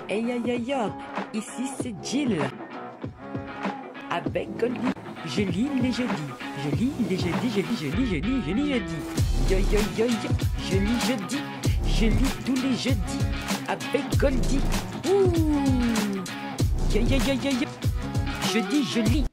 Hey aïe aïe aïe, ici c'est Jill. Avec Goldie, je lis les jeudis. Je lis les jeudis, je lis jeudi. Yo yo yo yo, je lis jeudi. Je lis tous les jeudis. Avec Goldie. Ouh. Yo yo yo yo yo. Jeudi, je lis.